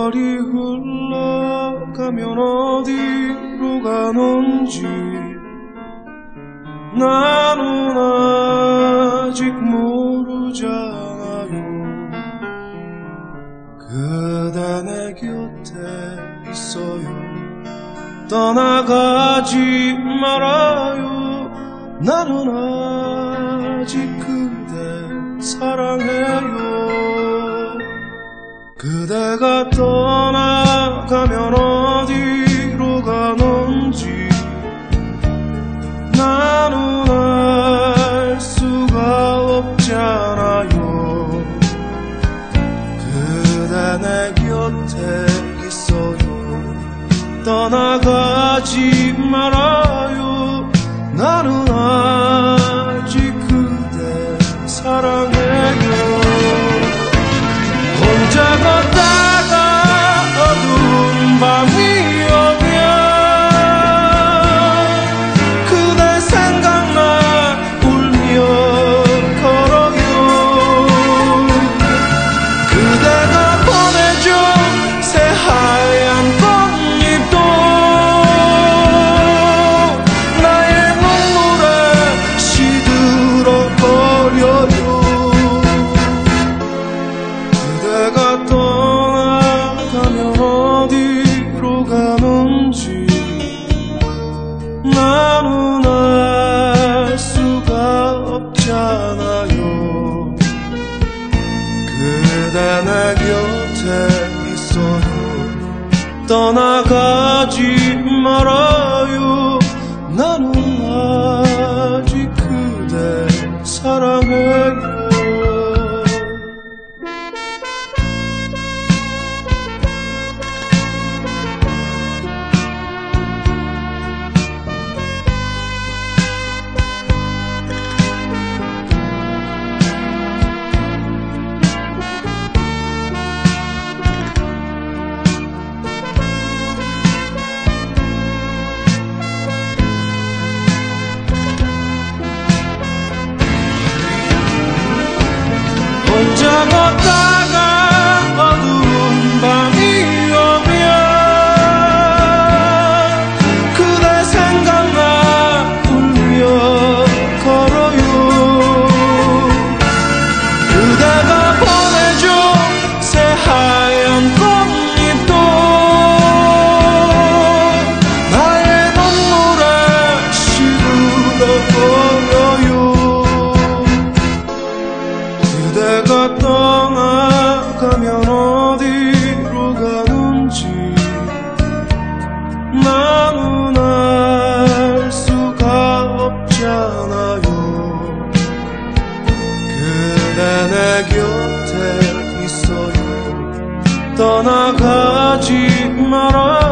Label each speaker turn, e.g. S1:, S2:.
S1: 세월이 흘러가면 어디로 가는지 나는 아직 모르잖아요. 그대 내 곁에 있어요. 떠나가지 말아요. 나는 아직 그대 사랑해요. 그대가 떠나가면 어디로 가는지 나는 알 수가 없잖아요. 그대 내 곁에 있어요. 떠나가지 말아요. 나는 아직 그대 사랑해요. 혼자 걷다가 어두운 밤이 오면 그대 생각나 울며 걸어요. 그대가 보내준 새하얀 꽃잎도 나의 눈물에 시들어 버려요. 그대가 떠나가면 어디로 가는지 나는 알 수가 없잖아요. 그대 내 곁에 있어요. 떠나가지 말아요. 나는 아직 그대 사랑해요. 혼자 걷다가 어두운 밤이 오면 그대 생각나 울며 걸어요. 그대가 보내준 새하얀 꽃잎도 나의 눈물에 시들어 버려요. 그대가 떠나가면 어디로 가는지 나는 알 수가 없잖아요. 그대 내 곁에 있어요. 떠나가지 말아.